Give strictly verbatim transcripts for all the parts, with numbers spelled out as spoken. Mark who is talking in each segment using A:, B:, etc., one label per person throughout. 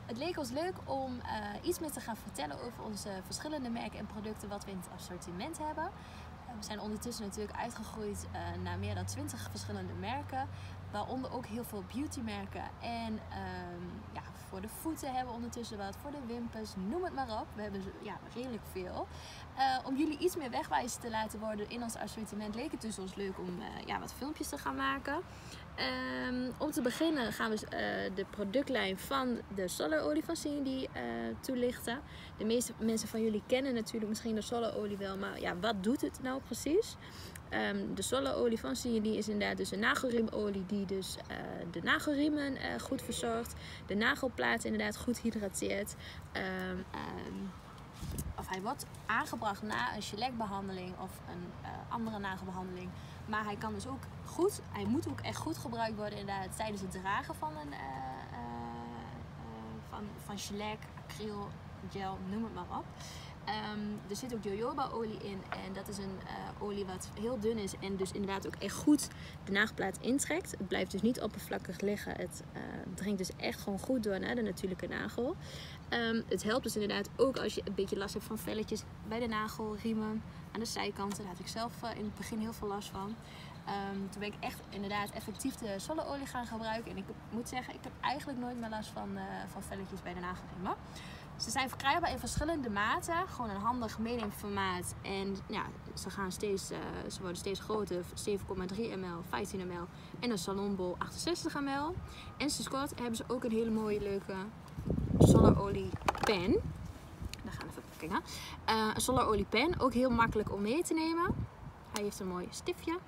A: het leek ons leuk om uh, iets meer te gaan vertellen over onze verschillende merken en producten wat we in het assortiment hebben. Uh, we zijn ondertussen natuurlijk uitgegroeid uh, naar meer dan twintig verschillende merken. Waaronder ook heel veel beautymerken. En um, ja, voor de voeten hebben we ondertussen wat. Voor de wimpers, noem het maar op. We hebben ja, redelijk veel. Uh, om jullie iets meer wegwijs te laten worden in ons assortiment leek het dus ons leuk om uh, ja, wat filmpjes te gaan maken. Um, om te beginnen gaan we uh, de productlijn van de solarolie van Cindy uh, toelichten. De meeste mensen van jullie kennen natuurlijk misschien de solarolie wel, maar ja, wat doet het nou precies? Um, de solarolie van Cindy is inderdaad dus een nagelriemolie die dus uh, de nagelriemen uh, goed verzorgt. De nagelplaat inderdaad goed hydrateert. Um, um, of hij wordt aangebracht na een shellac-behandeling of een uh, andere nagelbehandeling. Maar hij kan dus ook goed, hij moet ook echt goed gebruikt worden inderdaad tijdens het dragen van een uh, uh, uh, van, van shellac, acryl, gel, noem het maar op. Um, er zit ook jojoba-olie in en dat is een uh, olie wat heel dun is en dus inderdaad ook echt goed de nagelplaat intrekt. Het blijft dus niet oppervlakkig liggen. Het uh, dringt dus echt gewoon goed door naar de natuurlijke nagel. Um, het helpt dus inderdaad ook als je een beetje last hebt van velletjes bij de nagelriemen aan de zijkanten. Daar had ik zelf uh, in het begin heel veel last van. Um, toen ben ik echt inderdaad effectief de solarolie gaan gebruiken. En ik moet zeggen, ik heb eigenlijk nooit meer last van, uh, van velletjes bij de nagelriemen. Ze zijn verkrijgbaar in verschillende maten. Gewoon een handig medium formaat. En ja, ze, gaan steeds, uh, ze worden steeds groter. zeven komma drie milliliter, vijftien milliliter en een salonbol achtenzestig milliliter. En sinds kort hebben ze ook een hele mooie leuke solarolie pen. Daar gaan we even kijken. Uh, een solarolie pen. Ook heel makkelijk om mee te nemen. Hij heeft een mooi stiftje.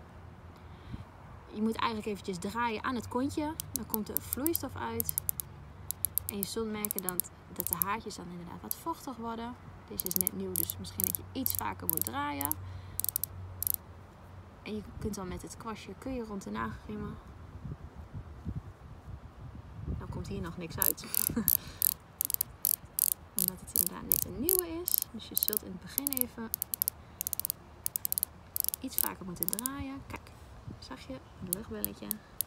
A: Je moet eigenlijk eventjes draaien aan het kontje. Dan komt er vloeistof uit. En je zult merken dat, dat de haartjes dan inderdaad wat vochtig worden. Deze is net nieuw, dus misschien dat je iets vaker moet draaien. En je kunt dan met het kwastje kun je rond de nagelriemen. Dan komt hier nog niks uit. Omdat het inderdaad net een nieuwe is. Dus je zult in het begin even iets vaker moeten draaien. Kijk, zag je? Een luchtbelletje.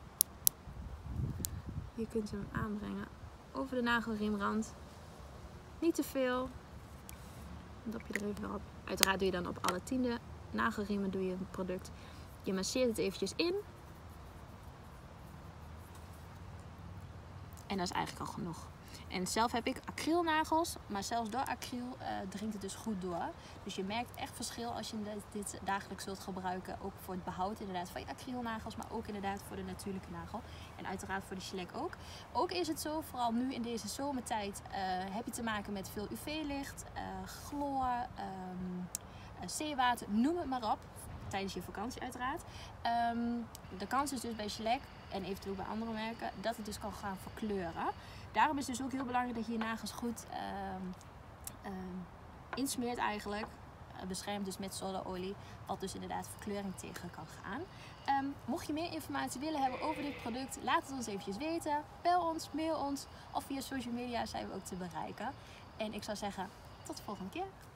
A: Je kunt hem aanbrengen over de nagelriemrand. Niet te veel. Dan dop je er even op. Uiteraard doe je dan op alle tiende nagelriemen doe je het product. Je masseert het eventjes in. En dat is eigenlijk al genoeg. En zelf heb ik acrylnagels, maar zelfs door acryl uh, dringt het dus goed door. Dus je merkt echt verschil als je dit dagelijks zult gebruiken. Ook voor het behoud inderdaad van je acrylnagels, maar ook inderdaad voor de natuurlijke nagel. En uiteraard voor de shellac ook. Ook is het zo, vooral nu in deze zomertijd, uh, heb je te maken met veel U V-licht, uh, chloor, um, uh, zeewater, noem het maar op. Tijdens je vakantie uiteraard. Um, de kans is dus bij shellac en eventueel bij andere merken dat het dus kan gaan verkleuren. Daarom is het dus ook heel belangrijk dat je je nagels goed um, um, insmeert eigenlijk. Uh, beschermt dus met solarolie, wat dus inderdaad verkleuring tegen kan gaan. Um, mocht je meer informatie willen hebben over dit product, laat het ons eventjes weten. Bel ons, mail ons of via social media zijn we ook te bereiken. En ik zou zeggen, tot de volgende keer.